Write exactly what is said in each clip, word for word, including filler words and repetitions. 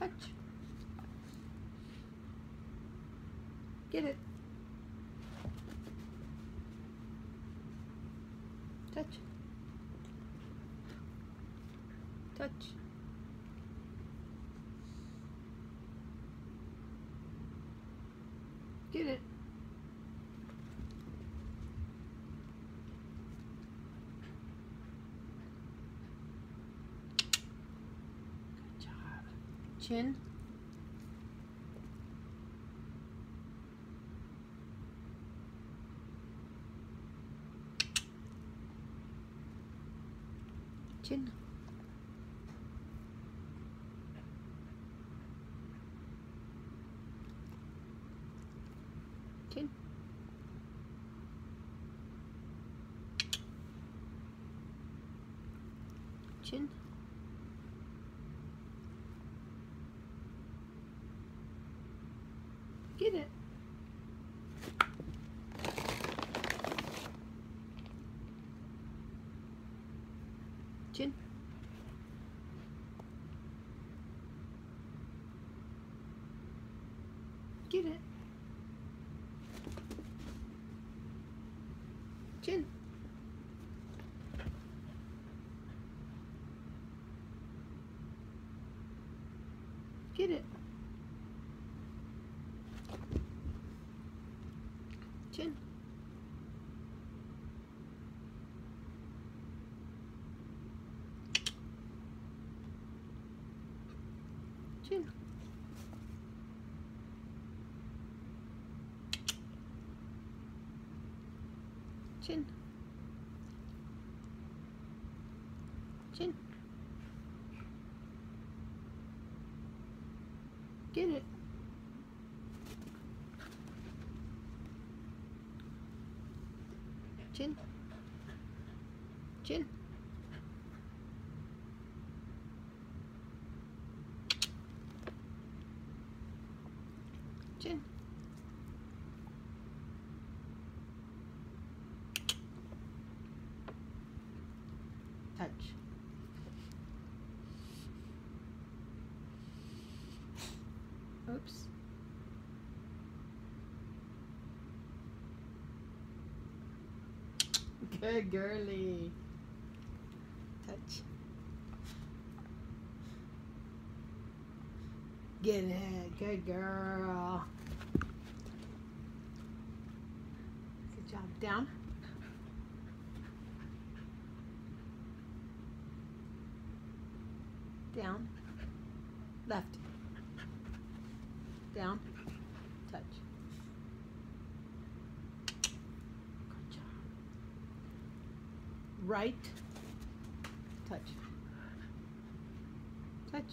Touch. Get it. Touch. Touch. Get it. Good job. Chin. Chin. Chin. Chin. Get it. Chin. Get it. Chin. Get it. Chin. Chin. Chin. Chin. Get it. Chin. Chin. Chin. Touch. Oops. Good girly. Touch. Get it. Good girl. Good job. Down. Down. Left. Down. Touch. Good job. Right. Touch. Touch.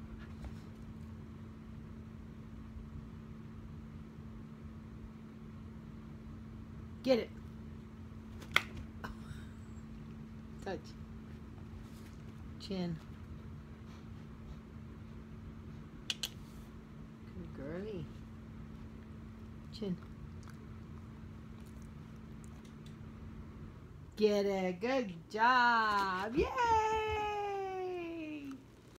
Get it. Touch. Chin. Good girly. Chin. Get it. Good job. Yay!